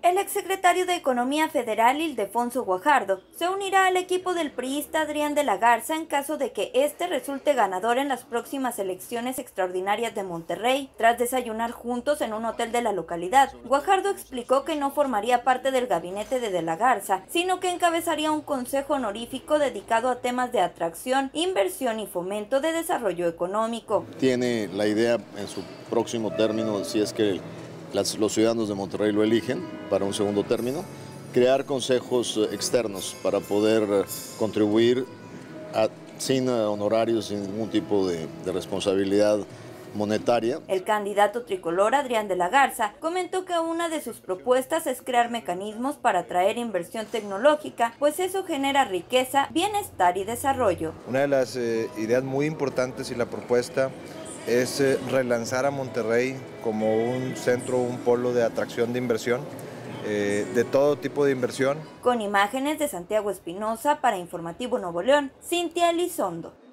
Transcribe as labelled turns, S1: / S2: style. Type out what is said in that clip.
S1: El exsecretario de Economía Federal, Ildefonso Guajardo, se unirá al equipo del priista Adrián de la Garza en caso de que éste resulte ganador en las próximas elecciones extraordinarias de Monterrey, tras desayunar juntos en un hotel de la localidad. Guajardo explicó que no formaría parte del gabinete de la Garza, sino que encabezaría un consejo honorífico dedicado a temas de atracción, inversión y fomento de desarrollo económico.
S2: Tiene la idea en su próximo término, si es que los ciudadanos de Monterrey lo eligen para un segundo término, crear consejos externos para poder contribuir sin honorarios, sin ningún tipo de responsabilidad monetaria.
S1: El candidato tricolor Adrián de la Garza comentó que una de sus propuestas es crear mecanismos para atraer inversión tecnológica, pues eso genera riqueza, bienestar y desarrollo.
S3: Una de las ideas muy importantes y la propuesta es relanzar a Monterrey como un centro, un polo de atracción de inversión, de todo tipo de inversión.
S1: Con imágenes de Santiago Espinosa para Informativo Nuevo León, Cintia Elizondo.